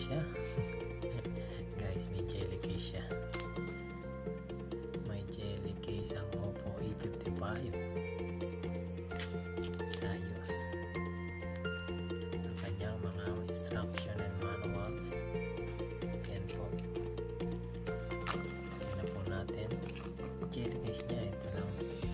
siya. Guys, may jelly case siya. May jelly case ang Oppo A55. Ayos. Ang kanyang mga instruction and manuals. Yan po. Tignan po natin. Jelly case niya. Ito lang.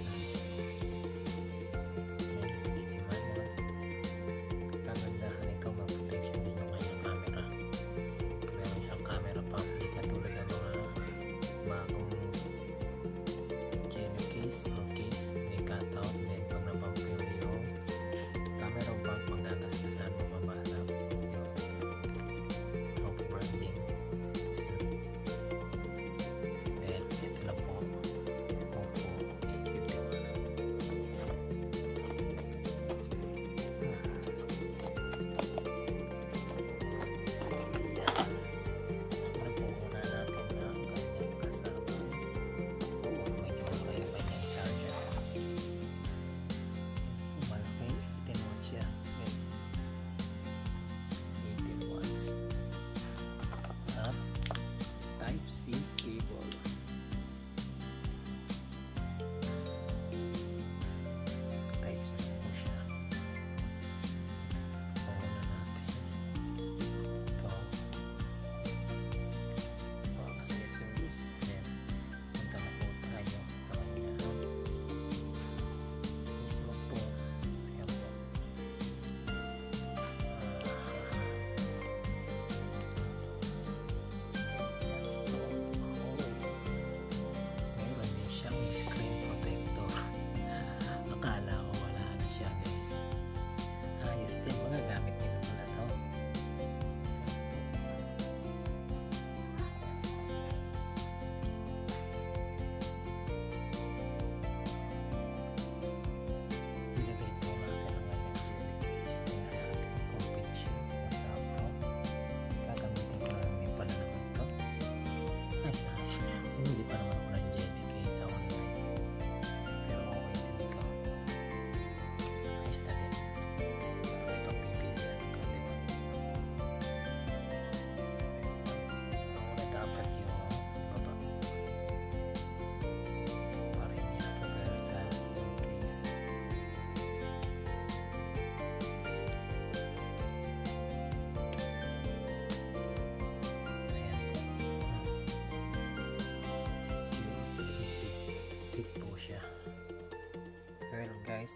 Guys,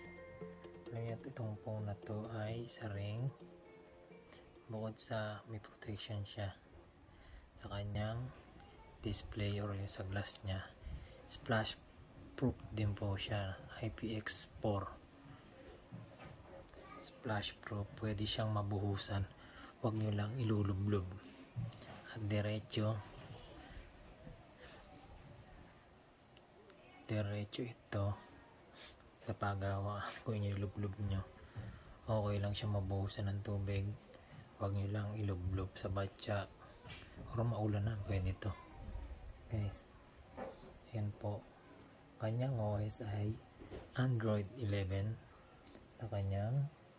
itong phone na to ay sa ring. Bukod sa may protection siya sa kanyang display or sa glass niya, splash proof din po siya. IPX4 splash proof. Pwede siyang mabuhusan, huwag nyo lang ilulublob at diretso ito sa paggawa. Kung inilublob nyo, okay lang siya mabuhusan ng tubig, huwag nyo lang ilublob sa batya or maulan na, pwede ito guys. Yan po, kanyang OS ay Android 11 na kanyang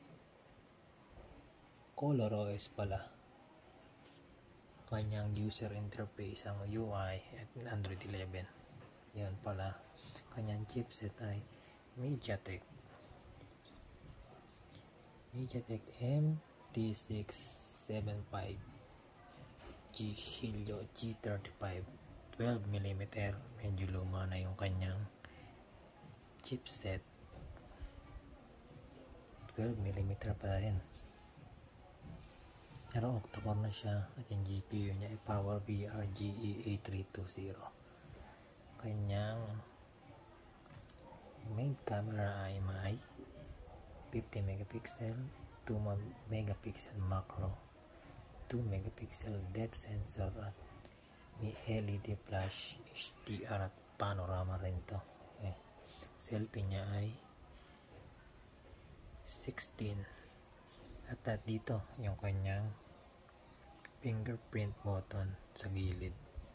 Color OS pala. Kanyang user interface ang UI at Android 11. Yan pala, kanyang chipset ay MediaTek MT675 Helio G35 12mm. Medyo luma na yung kanyang chipset. 12mm pa rin, pero octa-core na siya. At yung GPU niya ay Power BRGE A320. Kanyang main camera ay may 50 megapixel, 2 megapixel macro, 2 megapixel depth sensor, at may LED flash, HDR at panorama rin to. Okay. Selfie niya ay 16. At dito yung kanyang fingerprint button sa gilid.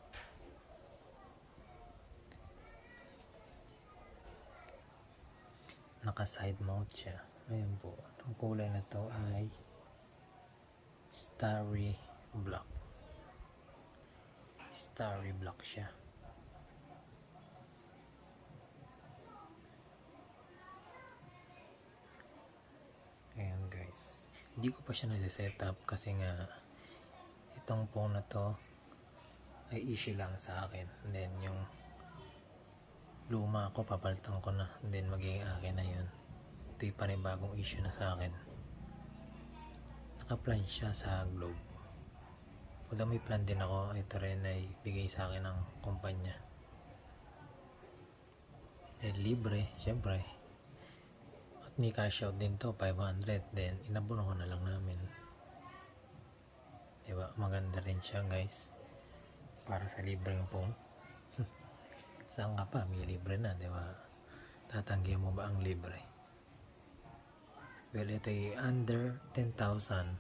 Naka side mount siya. Ayan po. Itong kulay na to ay starry black. Starry black siya. Ayan guys, hindi ko pa siya nasi-setup kasi nga itong phone na to ay issue lang sa akin. And then yung luma ko papalitan ko na, and then magiging akin na yun. Ito yung panibagong issue na sa akin. Naka-plan siya sa Globe. Although may plan din ako, ito rin ay bigay sa akin ng kumpanya. Libre, syempre. At may cash out din to, 500. Then inabuno ko na lang namin. Diba? Maganda rin siya guys. Para sa libreng phone. Saan ka pa? May libre na, diba? Tatanggihan mo ba ang libre? Well, ito ay under 10,000.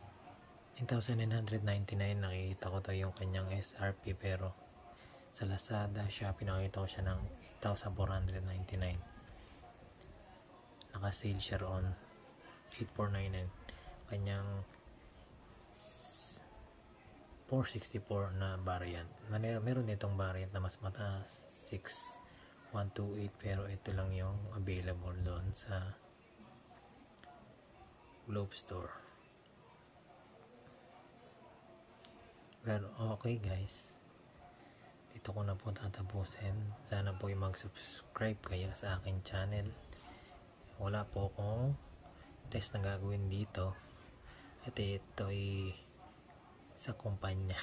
10,999. Nakikita ko to yung kanyang SRP, pero sa Lazada, Shopee, nakikita ko siya ng 8,499. Naka-sale siya roon 8,499. Kanyang 464 na variant. Meron ditong variant na mas mataas, 6,128, pero ito lang yung available doon sa Globe Store. Pero okay guys, dito ko na po tatapusin. Sana po mag-subscribe kayo sa aking channel. Wala po akong test na gagawin dito. At ito ay sa kumpanya.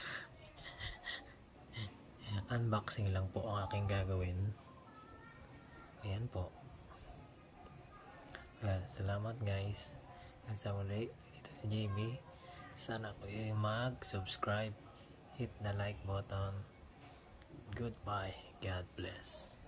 Unboxing lang po ang aking gagawin. Ayan po. Well, salamat guys. At sa muli, ito si JB. Sana po ay mag-subscribe. Hit the like button. Goodbye. God bless.